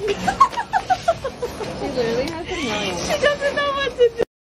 She literally has a million. She doesn't know what to do.